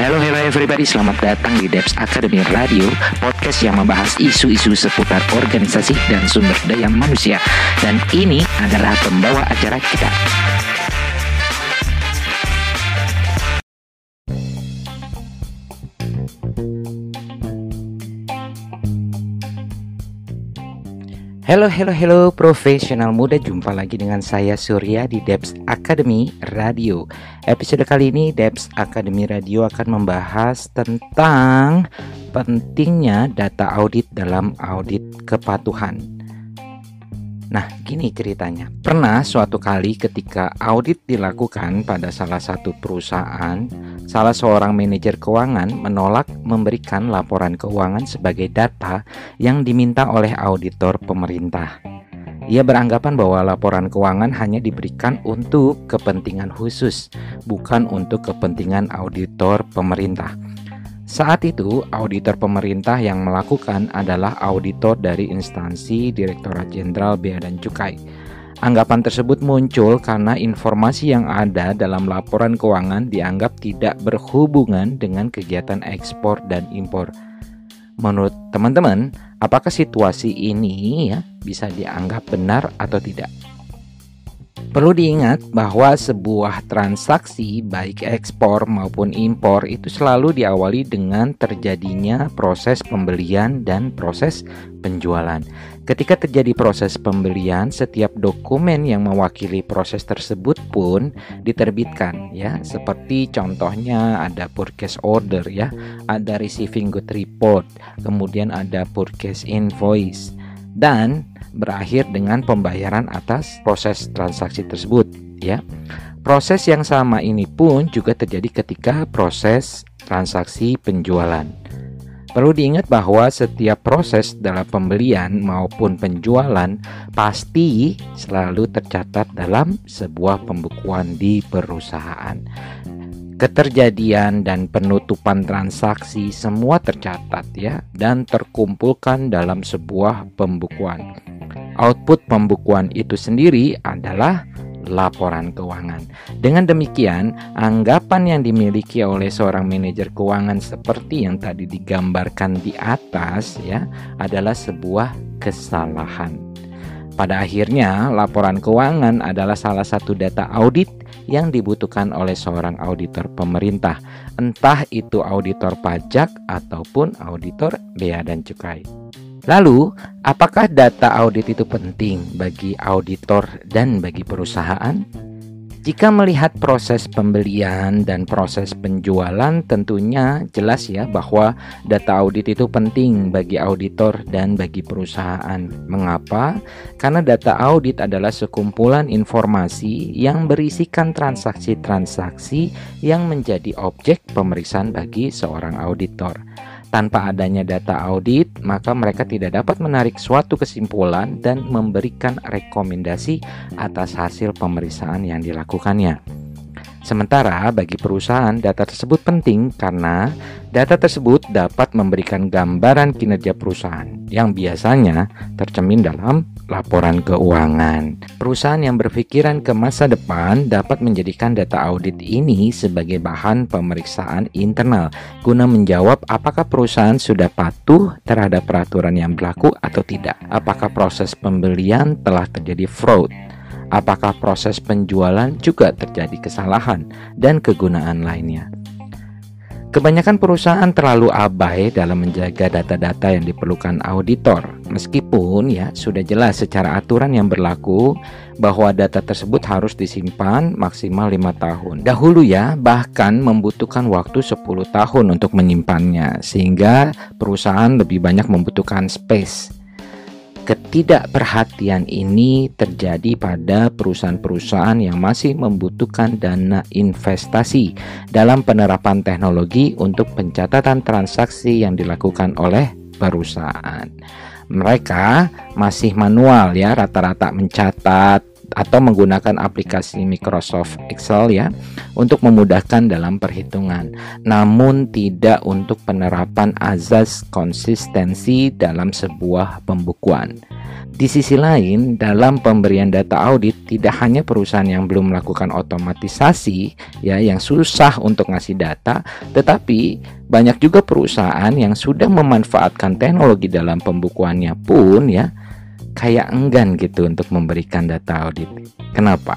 Hello everybody, selamat datang di Debs Academy Radio, podcast yang membahas isu-isu seputar organisasi dan sumber daya manusia. Dan ini adalah pembawa acara kita. Halo profesional muda, jumpa lagi dengan saya Surya di Debs Academy Radio. Episode kali ini Debs Academy Radio akan membahas tentang pentingnya data audit dalam audit kepatuhan. Nah, gini ceritanya. Pernah suatu kali ketika audit dilakukan pada salah satu perusahaan, salah seorang manajer keuangan menolak memberikan laporan keuangan sebagai data yang diminta oleh auditor pemerintah. Ia beranggapan bahwa laporan keuangan hanya diberikan untuk kepentingan khusus, bukan untuk kepentingan auditor pemerintah. Saat itu, auditor pemerintah yang melakukan adalah auditor dari instansi Direktorat Jenderal Bea dan Cukai. Anggapan tersebut muncul karena informasi yang ada dalam laporan keuangan dianggap tidak berhubungan dengan kegiatan ekspor dan impor. Menurut teman-teman, apakah situasi ini bisa dianggap benar atau tidak? Perlu diingat bahwa sebuah transaksi baik ekspor maupun impor itu selalu diawali dengan terjadinya proses pembelian dan proses penjualan. Ketika terjadi proses pembelian, setiap dokumen yang mewakili proses tersebut pun diterbitkan ya. Seperti contohnya ada purchase order ya, ada receiving good report, kemudian ada purchase invoice, dan berakhir dengan pembayaran atas proses transaksi tersebut ya. Proses yang sama ini pun juga terjadi ketika proses transaksi penjualan. Perlu diingat bahwa setiap proses dalam pembelian maupun penjualan pasti selalu tercatat dalam sebuah pembukuan di perusahaan. Keterjadian dan penutupan transaksi semua tercatat ya, dan terkumpulkan dalam sebuah pembukuan. Output pembukuan itu sendiri adalah laporan keuangan. Dengan demikian, anggapan yang dimiliki oleh seorang manajer keuangan seperti yang tadi digambarkan di atas ya, adalah sebuah kesalahan. Pada akhirnya, laporan keuangan adalah salah satu data audit yang dibutuhkan oleh seorang auditor pemerintah, entah itu auditor pajak ataupun auditor bea dan cukai. Lalu, apakah data audit itu penting bagi auditor dan bagi perusahaan? Jika melihat proses pembelian dan proses penjualan, tentunya jelas ya bahwa data audit itu penting bagi auditor dan bagi perusahaan. Mengapa? Karena data audit adalah sekumpulan informasi yang berisikan transaksi-transaksi yang menjadi objek pemeriksaan bagi seorang auditor. Tanpa adanya data audit, maka mereka tidak dapat menarik suatu kesimpulan dan memberikan rekomendasi atas hasil pemeriksaan yang dilakukannya. Sementara bagi perusahaan, data tersebut penting karena data tersebut dapat memberikan gambaran kinerja perusahaan yang biasanya tercermin dalam laporan keuangan. Perusahaan yang berpikiran ke masa depan dapat menjadikan data audit ini sebagai bahan pemeriksaan internal guna menjawab apakah perusahaan sudah patuh terhadap peraturan yang berlaku atau tidak. Apakah proses pembelian telah terjadi fraud? Apakah proses penjualan juga terjadi kesalahan dan kegunaan lainnya? Kebanyakan perusahaan terlalu abai dalam menjaga data-data yang diperlukan auditor. Meskipun ya sudah jelas secara aturan yang berlaku bahwa data tersebut harus disimpan maksimal 5 tahun. Dahulu ya bahkan membutuhkan waktu 10 tahun untuk menyimpannya, sehingga perusahaan lebih banyak membutuhkan space. Ketidakperhatian ini terjadi pada perusahaan-perusahaan yang masih membutuhkan dana investasi dalam penerapan teknologi untuk pencatatan transaksi yang dilakukan oleh perusahaan. Mereka masih manual ya, rata-rata mencatat atau menggunakan aplikasi Microsoft Excel ya untuk memudahkan dalam perhitungan, namun tidak untuk penerapan azas konsistensi dalam sebuah pembukuan. Di sisi lain, dalam pemberian data audit tidak hanya perusahaan yang belum melakukan otomatisasi ya yang susah untuk ngasih data, tetapi banyak juga perusahaan yang sudah memanfaatkan teknologi dalam pembukuannya pun ya kayak enggan gitu untuk memberikan data audit. Kenapa?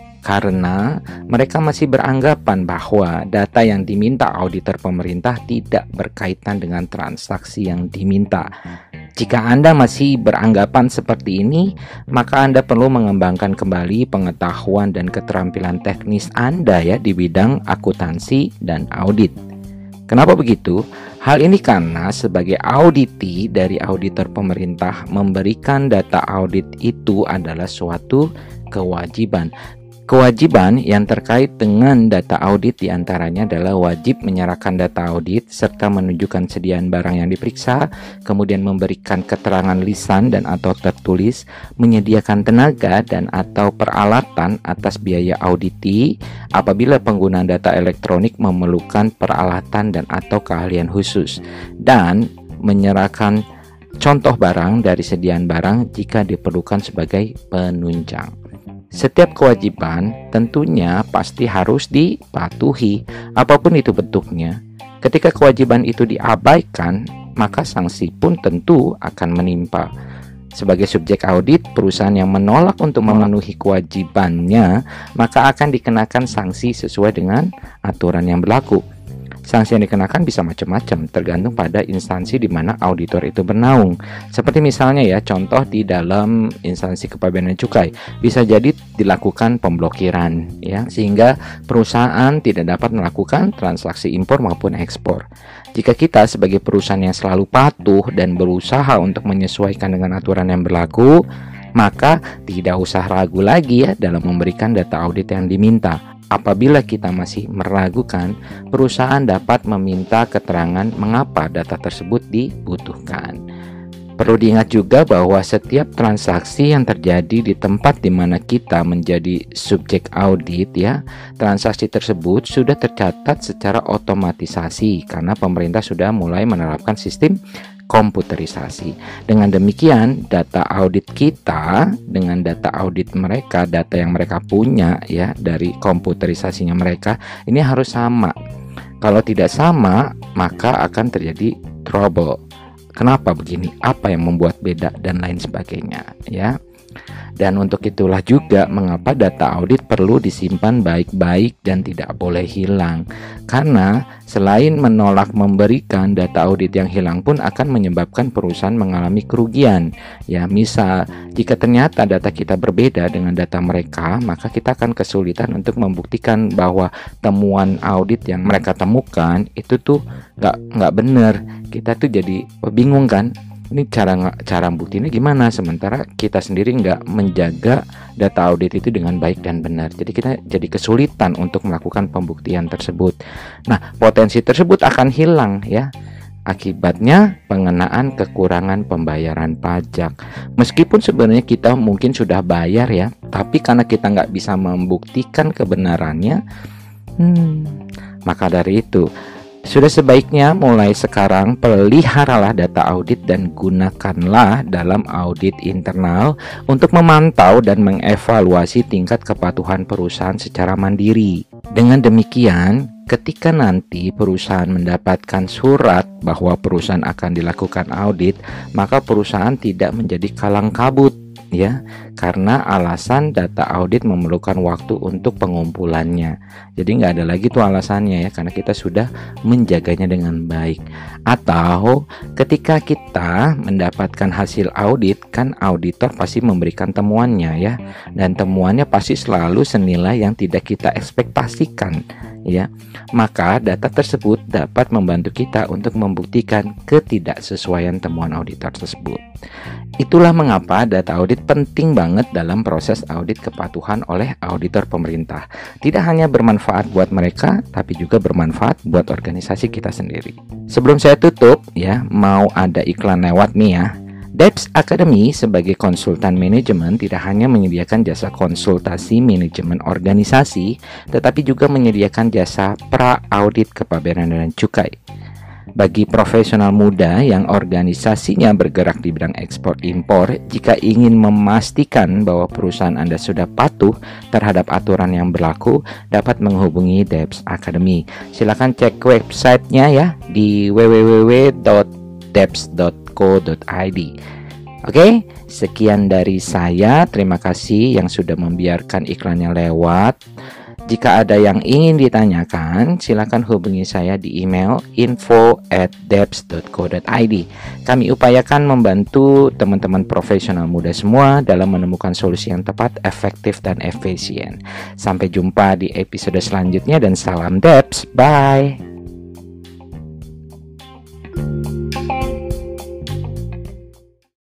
Karena mereka masih beranggapan bahwa data yang diminta auditor pemerintah tidak berkaitan dengan transaksi yang diminta. Jika Anda masih beranggapan seperti ini, maka Anda perlu mengembangkan kembali pengetahuan dan keterampilan teknis Anda ya di bidang akuntansi dan audit. Kenapa begitu? Hal ini karena sebagai auditi dari auditor pemerintah, memberikan data audit itu adalah suatu kewajiban. Kewajiban yang terkait dengan data audit diantaranya adalah wajib menyerahkan data audit serta menunjukkan sediaan barang yang diperiksa, kemudian memberikan keterangan lisan dan atau tertulis, menyediakan tenaga dan atau peralatan atas biaya auditi apabila penggunaan data elektronik memerlukan peralatan dan atau keahlian khusus, dan menyerahkan contoh barang dari sediaan barang jika diperlukan sebagai penunjang. Setiap kewajiban tentunya pasti harus dipatuhi, apapun itu bentuknya. Ketika kewajiban itu diabaikan, maka sanksi pun tentu akan menimpa. Sebagai subjek audit, perusahaan yang menolak untuk memenuhi kewajibannya, maka akan dikenakan sanksi sesuai dengan aturan yang berlaku. Sanksi yang dikenakan bisa macam-macam, tergantung pada instansi di mana auditor itu bernaung. Seperti misalnya ya, contoh di dalam instansi kepabeanan cukai, bisa jadi dilakukan pemblokiran ya, sehingga perusahaan tidak dapat melakukan transaksi impor maupun ekspor. Jika kita sebagai perusahaan yang selalu patuh dan berusaha untuk menyesuaikan dengan aturan yang berlaku, maka tidak usah ragu lagi ya dalam memberikan data audit yang diminta. Apabila kita masih meragukan, perusahaan dapat meminta keterangan mengapa data tersebut dibutuhkan. Perlu diingat juga bahwa setiap transaksi yang terjadi di tempat di mana kita menjadi subjek audit ya, transaksi tersebut sudah tercatat secara otomatisasi karena pemerintah sudah mulai menerapkan sistem komputerisasi. Dengan demikian, data audit kita dengan data audit mereka, data yang mereka punya ya dari komputerisasinya mereka, ini harus sama. Kalau tidak sama, maka akan terjadi trouble. Kenapa begini? Apa yang membuat beda dan lain sebagainya ya. Dan untuk itulah juga mengapa data audit perlu disimpan baik-baik dan tidak boleh hilang. Karena selain menolak memberikan, data audit yang hilang pun akan menyebabkan perusahaan mengalami kerugian. Ya, misal jika ternyata data kita berbeda dengan data mereka, maka kita akan kesulitan untuk membuktikan bahwa temuan audit yang mereka temukan itu tuh nggak benar. Kita tuh jadi bingung kan? Ini cara buktinya gimana, sementara kita sendiri nggak menjaga data audit itu dengan baik dan benar. Jadi kita jadi kesulitan untuk melakukan pembuktian tersebut. Nah, potensi tersebut akan hilang ya. Akibatnya pengenaan kekurangan pembayaran pajak. Meskipun sebenarnya kita mungkin sudah bayar ya, tapi karena kita nggak bisa membuktikan kebenarannya, maka dari itu sudah sebaiknya mulai sekarang peliharalah data audit dan gunakanlah dalam audit internal untuk memantau dan mengevaluasi tingkat kepatuhan perusahaan secara mandiri. Dengan demikian, ketika nanti perusahaan mendapatkan surat bahwa perusahaan akan dilakukan audit, maka perusahaan tidak menjadi kalang kabut ya, karena alasan data audit memerlukan waktu untuk pengumpulannya. Jadi nggak ada lagi tuh alasannya ya, karena kita sudah menjaganya dengan baik. Atau ketika kita mendapatkan hasil audit, kan auditor pasti memberikan temuannya ya, dan temuannya pasti selalu senilai yang tidak kita ekspektasikan ya. Maka data tersebut dapat membantu kita untuk membuktikan ketidaksesuaian temuan auditor tersebut. Itulah mengapa data audit penting banget dalam proses audit kepatuhan oleh auditor pemerintah. Tidak hanya bermanfaat buat mereka, tapi juga bermanfaat buat organisasi kita sendiri. Sebelum saya tutup ya, mau ada iklan lewat nih ya. Debs Academy sebagai konsultan manajemen tidak hanya menyediakan jasa konsultasi manajemen organisasi, tetapi juga menyediakan jasa pra-audit kepabeanan dan cukai. Bagi profesional muda yang organisasinya bergerak di bidang ekspor-impor, jika ingin memastikan bahwa perusahaan Anda sudah patuh terhadap aturan yang berlaku, dapat menghubungi Debs Academy. Silakan cek websitenya ya di www.debs.co.id. Oke, sekian dari saya. Terima kasih yang sudah membiarkan iklannya lewat. Jika ada yang ingin ditanyakan, silakan hubungi saya di email info@debs.co.id. Kami upayakan membantu teman-teman profesional muda semua dalam menemukan solusi yang tepat, efektif, dan efisien. Sampai jumpa di episode selanjutnya dan salam Debs. Bye.